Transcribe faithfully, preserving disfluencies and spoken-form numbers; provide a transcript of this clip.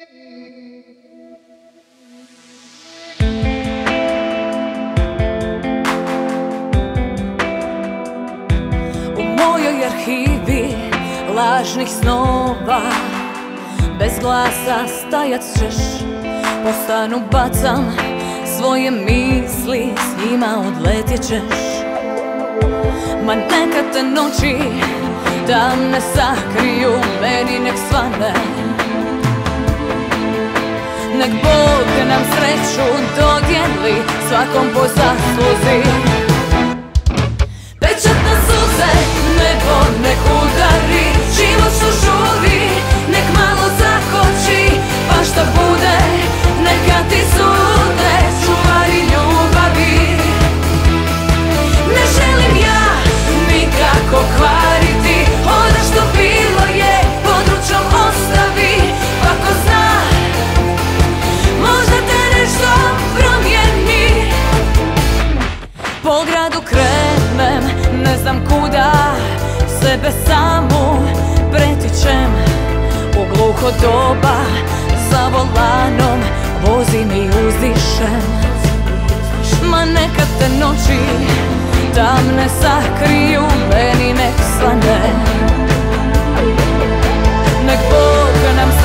U mojoj arhivi lažnih snova bez glasa stajat ćeš, po stanu bacam svoje misli, s njima odletjet ćeš. Ma neka te noći tamne sakriju, meni nek svane. Nek Bog nam sreću dodijeli, svakom po zasluzi. Pečat na suze, nebo nek udari, život što žuri, nek malo zakoči, pa šta bude, neka ti sude, čuvari ljubavi. Ne želim ja nikako kvariti, ono što bilo je, područjom ostavi, pa ko zna, možda te nešto promijeni. Po gradu krenem, ne znam kuda, sebe samu pretičem. U gluho doba, za volanom, vozim i uzdišem. Ma neka te noći tamne sakriju, meni nek svane. Nek Bog nam